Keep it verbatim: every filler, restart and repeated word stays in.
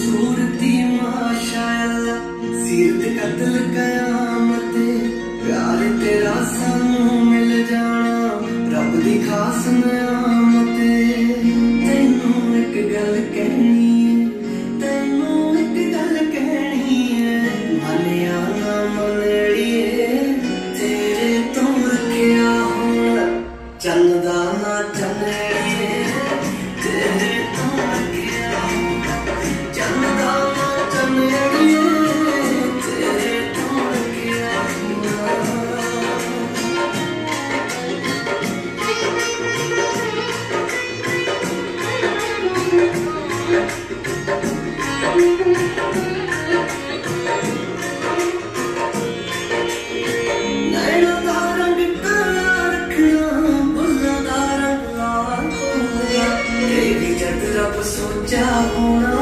खूबसूरती माशाअल्लाह, सीरत कत्ल कयामत, प्यार तेरा सानू मिल जाना रब दी खास नियामत। तैनू एक गल कहनी है, तैनू एक गल कहनी है, मनिया ना मनड़िए तेरे तो रखिया हुण चंदा ना चंदड़िए, तेरे तो रखिया हुण चंदा ना चंदड़िए, तेरे तो रखिया हुण। नैना दा रंग काला रखना, बुल्लां दा रंग लाल होगा, तेरी जद रब सोचा होना